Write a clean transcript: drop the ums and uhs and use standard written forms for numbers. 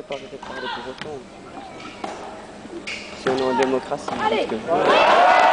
pas arrêter de parler pour autant. Si on est en démocratie, Allez. parce que...